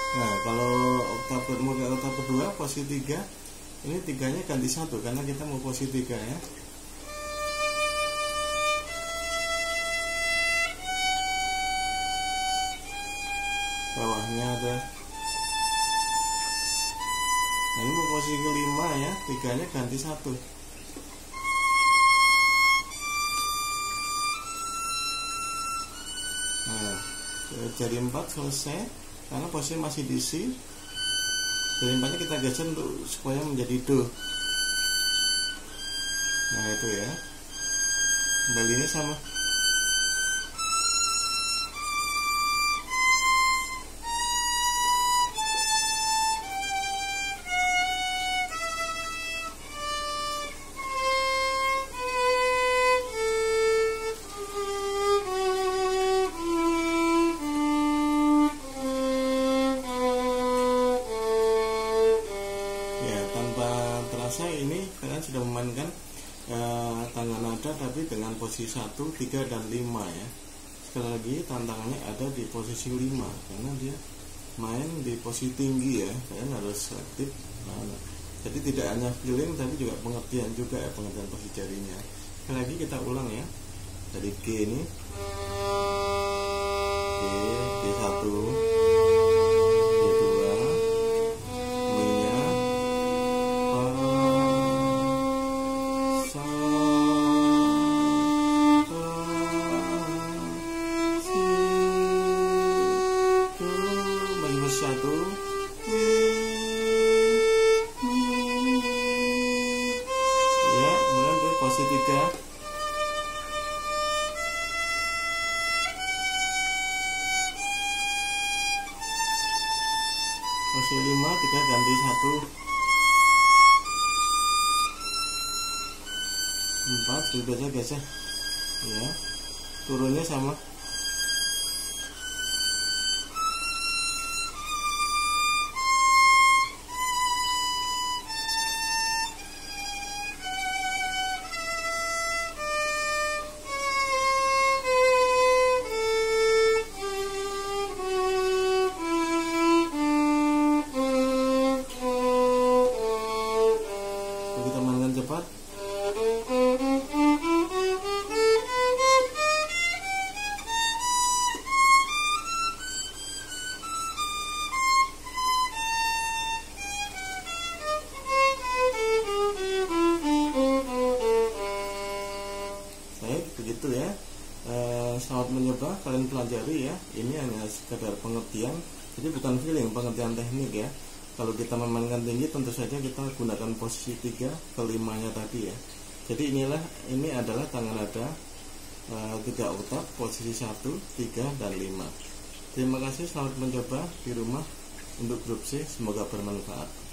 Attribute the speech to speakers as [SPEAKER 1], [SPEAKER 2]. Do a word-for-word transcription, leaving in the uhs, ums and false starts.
[SPEAKER 1] Nah, kalau oktav model oktav kedua posisi tiga, ini tiganya ganti satu karena kita mau posisi tiga ya. Bawahnya ada. Nah, ini mau posisi kelima ya, tiganya ganti satu. Nah, jari empat selesai karena posisi masih di C. Jari empatnya kita geser untuk supaya menjadi do. Nah, itu ya. Kembalinya sama. Ya, tanpa terasa ini kalian sudah memainkan eh, tangan nada tapi dengan posisi satu, tiga, dan lima ya. Sekali lagi tantangannya ada di posisi lima karena dia main di posisi tinggi ya. Kalian harus aktif. Nah, jadi tidak hanya feeling tapi juga pengertian juga ya, pengertian posisi jarinya. Sekali lagi kita ulang ya. Dari G ini G, G satu, G dua, Mi-nya Fa, Sol, La, Si, Do, bagi posisi satu, Mi, Mi, ya, kemudian ke posisi tiga. Posisi lima, tiga ganti satu, empat, biasa geser ya, turunnya sama. Kita mainkan cepat. Baik, begitu ya. Eh, selamat mencoba, kalian pelajari ya. Ini hanya sekedar pengertian, jadi bukan feeling, pengertian teknik ya. Kalau kita memainkan tinggi tentu saja kita gunakan posisi tiga ke limanya tadi ya. Jadi inilah ini adalah tangan nada e, tiga oktav posisi satu, tiga, dan lima. Terima kasih, selamat mencoba di rumah untuk grup C, semoga bermanfaat.